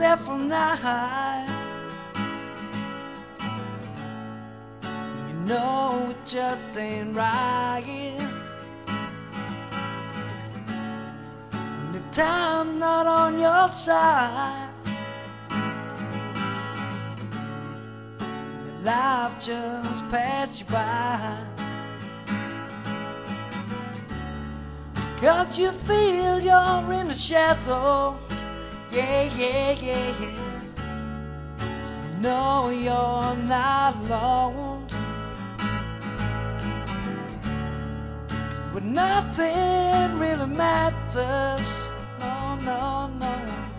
careful now. You know it just ain't right. And if time's not on your side, your life just passed you by. 'Cause you feel you're in the shadow. Yeah, yeah, yeah, yeah. You know you're not alone. But nothing really matters. No, no, no.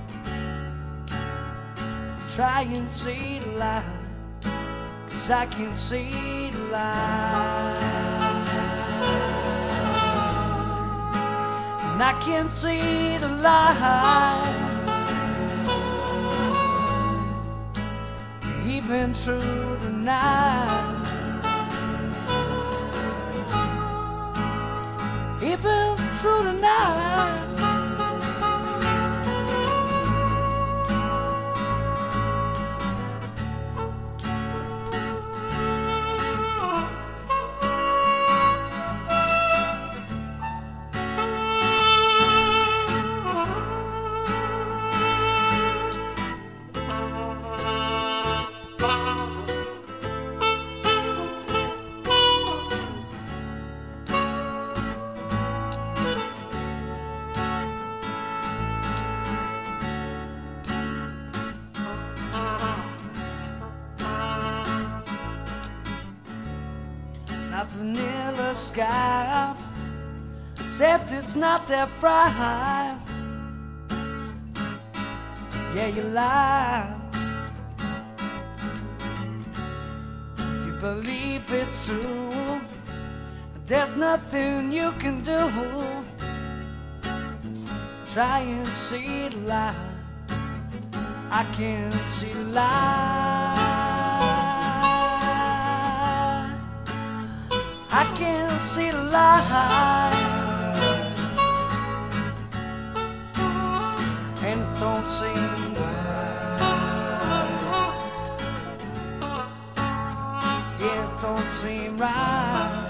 Try and see the light, 'cause I can see the light. And I can see the light, even through the night. Even through the night. Nothing in the sky, except it's not that bright. Yeah, you lie. If you believe it's true, there's nothing you can do. Try and see the light. I can see the light. I can see the light, and it don't seem right. Yeah, it don't seem right.